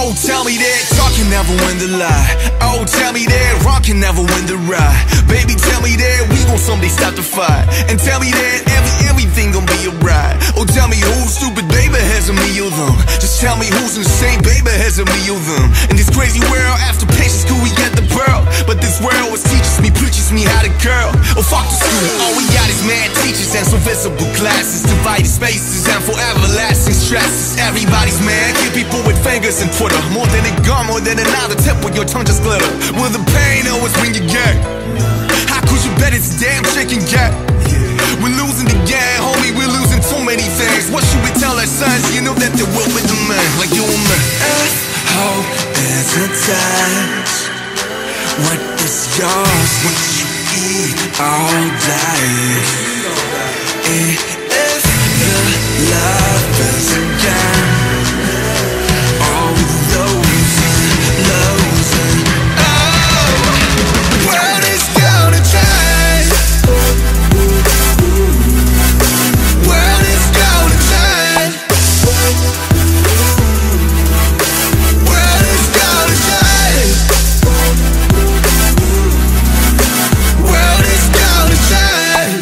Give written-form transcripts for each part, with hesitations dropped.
Oh, tell me that talk can never win the lie. Oh, tell me that rock can never win the ride. Baby, tell me that we gon' someday stop the fight. And tell me that everything gon' be alright. Oh, tell me who's stupid, baby, has a me or them. Just tell me who's insane, baby, has a me or them. In this crazy world, after patience, cool, we get the pearl. But this world is teaches me, preaches me how to curl. Oh, fuck the school, all we got is mad teachers and some visible classes, divided spaces and for everlasting stresses. Everybody's mad, kill people with fingers and Twitter. More than a gun, more than another tip with your tongue just glitter. Will the pain always bring you gay? How could you bet it's damn chicken cat? We're losing the game, homie, we're losing too many things. What should we tell our sons? You know that they will with the man, like you and me. Hope is attached. What is yours, what you eat all day. If the love isn't gone, all losing. Oh, the world is gonna change. World is gonna change. World is gonna change. World is gonna change.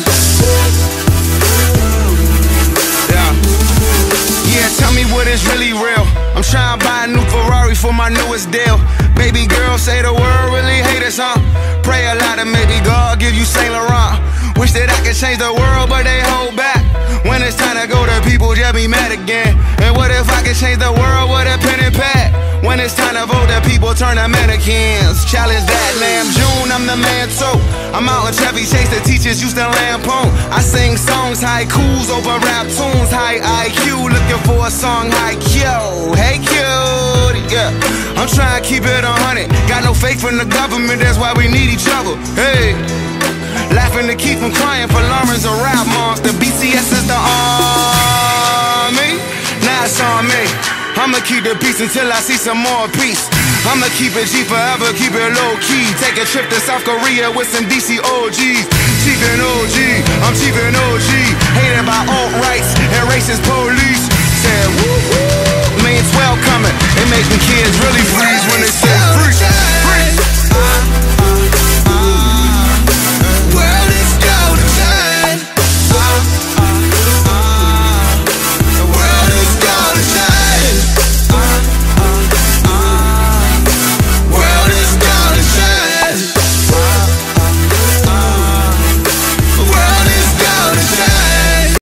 Yeah, tell me what is really real. I'm trying to buy a new Ferrari for my newest deal. Baby girl say the world really hate us, huh? Pray a lot and maybe God give you Saint Laurent. Wish that I could change the world, but they hold back. When it's time to go, the people just be mad again. And what if I could change the world with a pen and pad? When it's time to vote, the people turn to mannequins. Challenge that, Lamb June, I'm the man too. I'm out in Chevy Chase, the teachers used to lampoon. I sing songs, haikus over rap tunes. High IQ, looking for a song, high Q. Hey cute, yeah. I'm trying to keep it 100. Got no faith in the government, that's why we need each other. Hey, laughing to keep from crying for Lawrence and rap monster. BCS is the army, now it's on me. I'ma keep the peace until I see some more peace. I'ma keep it G forever, keep it low key. Take a trip to South Korea with some DC OGs. Chief and OG, I'm Chief and OG. Hated by alt-rights and racist police. Said woo woo, mean 12 coming. It makes me kids really freeze when they say free.